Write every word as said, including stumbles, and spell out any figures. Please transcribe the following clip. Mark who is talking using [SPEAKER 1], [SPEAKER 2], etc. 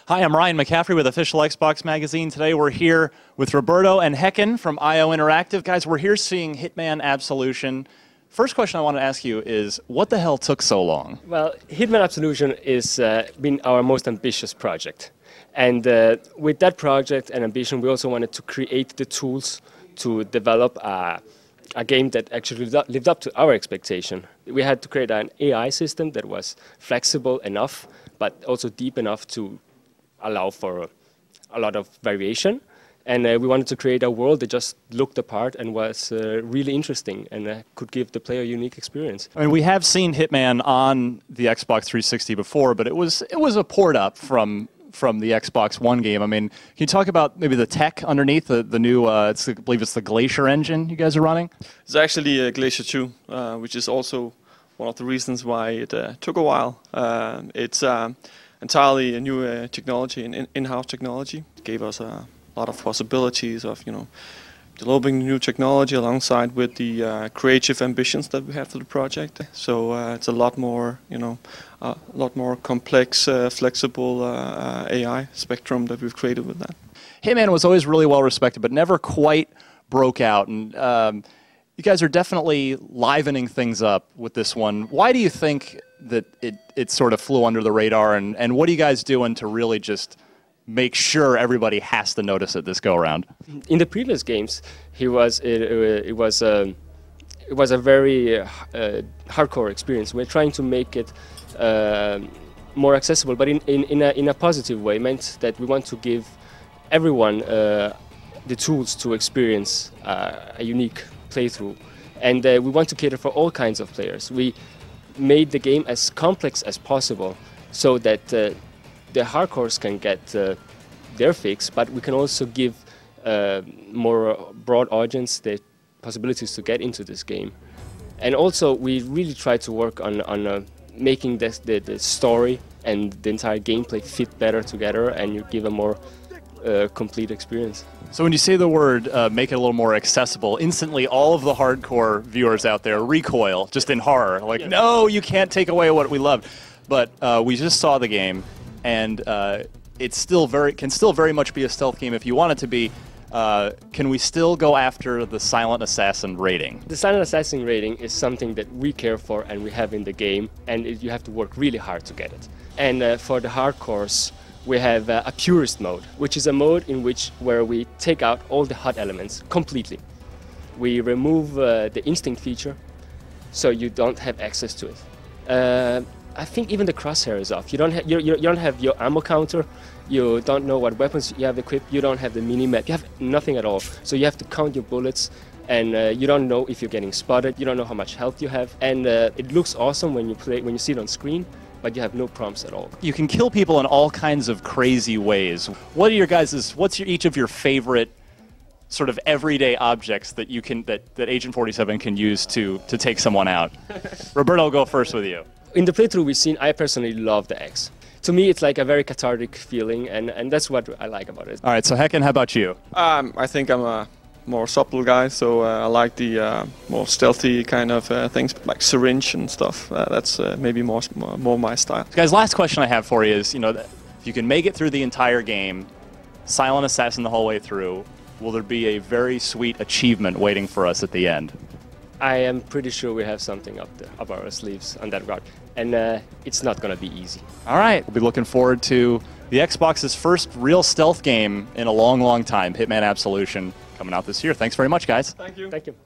[SPEAKER 1] Hi, I'm Ryan McCaffrey with Official Xbox Magazine. Today we're here with Roberto and Hecken from I O Interactive. Guys, we're here seeing Hitman Absolution. First question I want to ask you is, what the hell took so long?
[SPEAKER 2] Well, Hitman Absolution has uh, been our most ambitious project. And uh, with that project and ambition, we also wanted to create the tools to develop a, a game that actually lived up to our expectation. We had to create an A I system that was flexible enough, but also deep enough to allow for a lot of variation. And uh, we wanted to create a world that just looked the part and was uh, really interesting and uh, could give the player a unique experience.
[SPEAKER 1] I mean, we have seen Hitman on the Xbox three sixty before, but it was it was a port up from from the Xbox One game. I mean, can you talk about maybe the tech underneath the the new? Uh, it's, I believe it's the Glacier engine you guys are running.
[SPEAKER 3] It's actually a Glacier two, uh, which is also one of the reasons why it uh, took a while. Uh, it's um, entirely a new uh, technology, an in-house technology. It gave us a lot of possibilities of, you know, developing new technology alongside with the uh, creative ambitions that we have for the project. So uh, it's a lot more, you know, a lot more complex, uh, flexible uh, A I spectrum that we've created with that.
[SPEAKER 1] Hitman was always really well respected, but never quite broke out. And um, you guys are definitely livening things up with this one. Why do you think that it, it sort of flew under the radar, and, and what are you guys doing to really just make sure everybody has to notice it this go around?
[SPEAKER 2] In the previous games, he was it, it was a it was a very uh, hardcore experience. We're trying to make it uh, more accessible, but in in in a, in a positive way. It meant that we want to give everyone uh, the tools to experience uh, a unique playthrough, and uh, we want to cater for all kinds of players. We made the game as complex as possible so that uh, the hardcores can get uh, their fix, but we can also give uh, more broad audience the possibilities to get into this game. And also we really try to work on, on uh, making this, the, the story and the entire gameplay fit better together, and you give a more uh, complete experience.
[SPEAKER 1] So when you say the word uh, make it a little more accessible, instantly all of the hardcore viewers out there recoil just in horror. Like, yeah. No, you can't take away what we love. But uh, we just saw the game, and uh, it's still very can still very much be a stealth game if you want it to be. Uh, can we still go after the Silent Assassin rating?
[SPEAKER 2] The Silent Assassin rating is something that we care for and we have in the game, and it, you have to work really hard to get it. And uh, for the hardcores, we have uh, a purist mode, which is a mode in which where we take out all the hot elements completely. We remove uh, the instinct feature, so you don't have access to it. Uh, I think even the crosshair is off. You don't have you, you don't have your ammo counter. You don't know what weapons you have equipped. You don't have the mini-map. You have nothing at all. So you have to count your bullets, and uh, you don't know if you're getting spotted. You don't know how much health you have, and uh, it looks awesome when you play when you see it on screen, but you have no prompts at all.
[SPEAKER 1] You can kill people in all kinds of crazy ways. What are your guys'? What's your, each of your favorite sort of everyday objects that you can that, that Agent forty-seven can use to to take someone out? Roberto, I'll go first with you.
[SPEAKER 2] In the playthrough we've seen, I personally love the axe. To me, it's like a very cathartic feeling, and, and that's what I like about it.
[SPEAKER 1] All right, so Hecken, how about you?
[SPEAKER 3] Um, I think I'm a more supple guy, so uh, I like the uh, more stealthy kind of uh, things, like syringe and stuff. Uh, that's uh, maybe more, more more my style.
[SPEAKER 1] Guys, last question I have for you is, you know, if you can make it through the entire game, Silent Assassin the whole way through, will there be a very sweet achievement waiting for us at the end?
[SPEAKER 2] I am pretty sure we have something up there, up our sleeves on that regard, and uh, it's not going to be easy.
[SPEAKER 1] All right, we'll be looking forward to the Xbox's first real stealth game in a long, long time, Hitman Absolution, coming out this year. Thanks very much, guys.
[SPEAKER 3] Thank you.
[SPEAKER 2] Thank you.